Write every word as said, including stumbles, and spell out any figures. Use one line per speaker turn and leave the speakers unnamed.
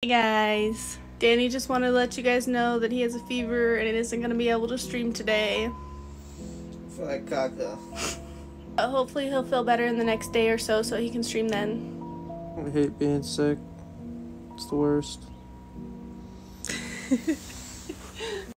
Hey guys, Danny just wanted to let you guys know that he has a fever and it isn't going to be able to stream today.
Like caca.
But hopefully he'll feel better in the next day or so so he can stream then.
I hate being sick. It's the worst.